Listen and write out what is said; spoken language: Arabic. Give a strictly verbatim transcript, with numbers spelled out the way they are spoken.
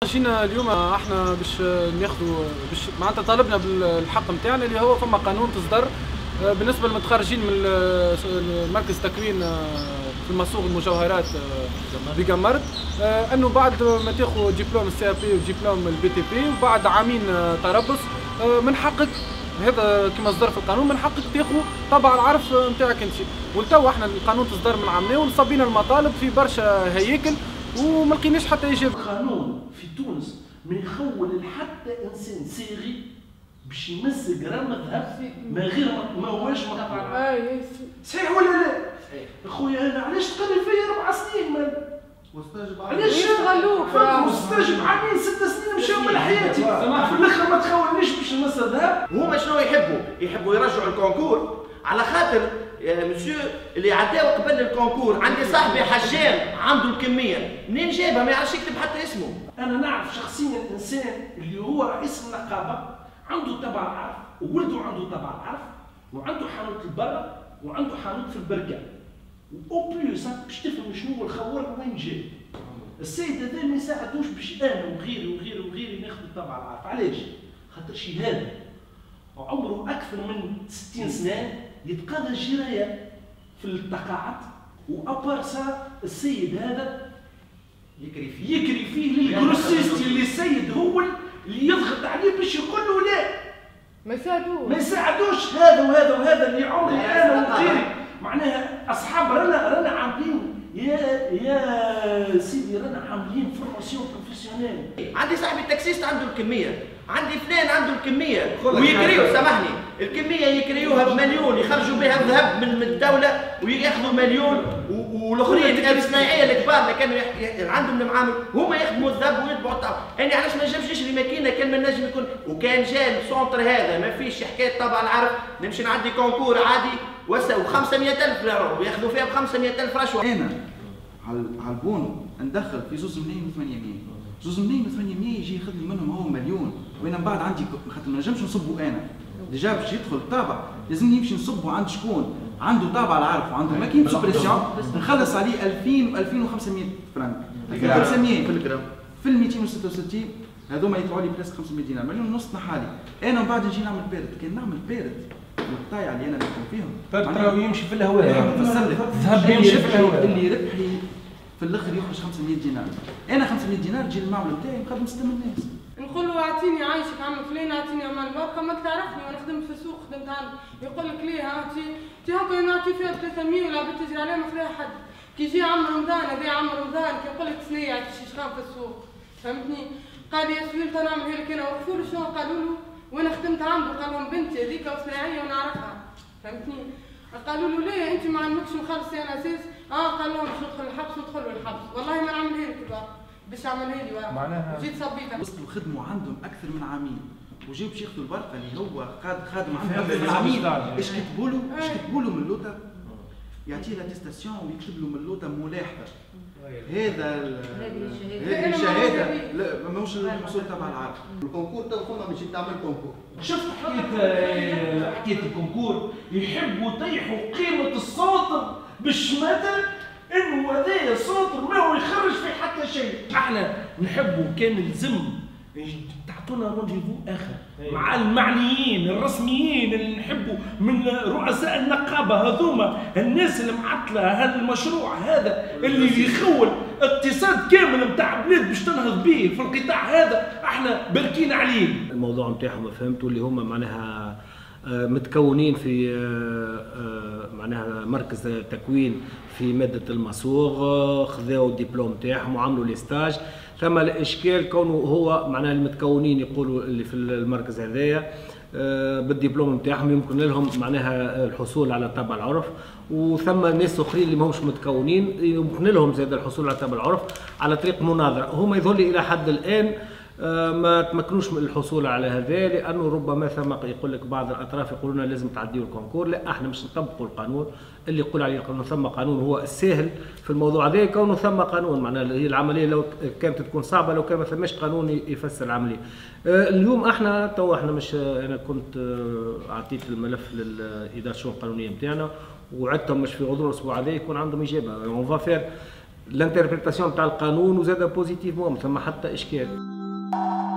جينا اليوم احنا باش ناخذوا باش معناتها طالبنا بالحق نتاعنا اللي هو فما قانون تصدر بالنسبه للمتخرجين من مركز تكوين في المصوغ المجوهرات بقمرت، انه بعد ما تاخذوا دبلوم السي ار بي ودبلوم البي تي بي وبعد عامين تربص من حقك، هذا كما صدر في القانون، من حقك تاخذ طبع العرف نتاعك انت. ولتو احنا القانون تصدر من عامناه ونصبينا المطالب في برشا هياكل وما لقيناش حتى اجابه. قانون في تونس ما يخول لحتى انسان صاغي باش يمس جرام ذهب ما غير ما هواش مقطوع. اي صحيح ولا لا؟ صحيح. اخويا انا علاش تقلل فيا اربع سنين مان؟ واستاجب علاش يشغلوك؟ واستاجب عامين ست سنين مشاو من حياتي، في الاخر ما تخولنيش باش نمس ذهب. هما شنو يحبوا؟ يحبوا يرجعوا الكونكور على خاطر يا مسيو اللي عداو قبل الكونكور. عندي صاحبي حجام عنده الكميه، منين جابها؟ ما يعرفش يكتب حتى اسمه. انا نعرف شخصيا انسان اللي هو رئيس النقابه عنده تبع العرف وولده عنده تبع العرف وعنده حانوت البرة وعنده حانوت في البركه. او بليس باش تفهم شنو هو الخوار وين جاي. السيد هذا ما يساعدوش باش انا وغيري وغيري وغيري ناخذ تبع العرف. علاش؟ خاطر شي هذا عمره اكثر من ستين سنه يتقاضى جرايه في التقاعد، وابارسا السيد هذا يكري فيه يكري فيه للجروسيست اللي السيد هو اللي يضغط عليه باش يقول له لا ما يساعدوش ما يساعدوش. هذا وهذا وهذا اللي عمري انا وغيري معناها اصحاب رانا رانا عاملين يا يا سيدي رانا عاملين فورماسيون بروفيسيونيل. عندي صاحبي التاكسيست عنده الكميه، عندي فلان عنده الكميه ويكريو، سامحني الكميه يكريوها بمليون يخرجوا بها الذهب من الدوله وياخذوا مليون، والاخرين الصناعيه الكبار اللي كانوا عندهم المعامل هما يخدموا الذهب ويطبعوا الطبع. يعني علاش ما نجمش نشري ماكينه؟ كان ما نجم يكون وكان جا السونتر هذا ما فيش حكايه طبع العرف، نمشي نعدي كونكور عادي وسا و500000 يورو وياخذوا فيها ب خمسمائة ألف رشوه. انا على على البونو ندخل في زوز ملايين وثمانمائة، زوز ملايين وثمانمائة يجي ياخذ لي منهم هو مليون، وانا من بعد عندي خاطر ما نجمش نصبوا انا ديجا باش يدخل الطابع لازم نمشي نصبوا عند شكون عنده طابع العرف وعنده ماكينه سوبريسيون نخلص عليه ألفين و ألفين وخمسمائة فرنك ألفين وخمسمائة في الجرام في ال مئتين وستة وستين هذوما يطلعوا لي بلاصه خمسمائة دينار مليون ونص نحالي. انا من بعد نجي نعمل بارد، كان نعمل بارد القطايع اللي انا نكون فيهم فترة يمشي في الهواء الذهب يمشي في الهواء اللي ربحي في الاخر يخرج خمسمائة دينار. انا خمسمائة دينار تجي المعمل نتاعي نقدم ستة الناس نقول له اعطيني عايشك عم فلان اعطيني عمال باقه ماك تعرفني وانا خدمت في السوق خدمت عندك. يقول لك ليه اعطي تي هكا نعطي فيها ثلاثمائة ولا بتجري عليها ما خلاها حد. كي يجي عم رمضان هذا عم رمضان كي يقول لك ثنيه يعطي شي شغال في السوق فهمتني. قال يا سليم نعمل لك انا وقفوا له شنو قالوا له وانا خدمت عنده قال لهم بنتي هذيك صناعيه ونعرفها فهمتني. قالوا له ليه انت ما عندكش مخلصي انا اساس؟ اه قال لهم باش ندخل الحبس ندخل الحبس والله ما نعملها لك باش عملها لي ورا معناها جيت صبيتها. وصلوا خدموا عندهم اكثر من عامين وجاو باش ياخذوا البرقه اللي هو خاد خادم عندهم اكثر من عامين. ايش كتبوا له؟ ايش كتبوا له من اللوطه؟ يعطيه لاتيستاسيون ويكتب له من اللوطه ملاحظه. هذا هذه الشهاده لا ماهوش الحصول تبع العرف. الكونكور تو فما باش تعمل كونكور. شفت حكايه حكايه الكونكور يحبوا يطيحوا قيمه السونتر بالشماتة انه هذايا السونتر ما هو يخرج في حتى شيء. احنا نحبوا كان الزم تعطونا رونديفو اخر مع المعنيين الرسميين اللي نحبوا من رؤساء النقابه هذوما الناس المعطله هذا المشروع هذا اللي يخول اقتصاد كامل نتاع بلاد باش تنهض به في القطاع هذا احنا باركين عليه. الموضوع نتاعهم فهمتوا اللي هما معناها متكونين في معناها مركز تكوين في ماده المصوغ خذاو الدبلوم نتاعهم وعملوا لي ستاج. ثم الاشكال كونه هو معناها المتكونين يقولوا اللي في المركز هذايا بالدبلوم نتاعهم يمكن لهم معناها الحصول على تبع العرف، وثم ناس اخرين اللي ماهمش متكونين يمكن لهم زاد الحصول على تبع العرف على طريق مناظره. هما يظل الى حد الان ما تمكنوش من الحصول على هذا لانه ربما ثم يقول لك بعض الاطراف يقولون لازم تعديوا الكونكور. لا احنا مش نطبقوا القانون اللي يقول عليه القانون. ثم قانون هو السهل في الموضوع هذا كونه ثم قانون معناها هي العمليه لو كانت تكون صعبه لو كان ما ثماش قانون يفسر العمليه. اليوم احنا تو احنا مش انا كنت اعطيت الملف لاداره الشؤون القانونيه نتاعنا وعدتهم مش في غضون الاسبوع هذا يكون عندهم اجابه. اون فا فير لانتربريتاسيون تاع القانون وزاد بوزيتيفمون ما ثم حتى اشكال. you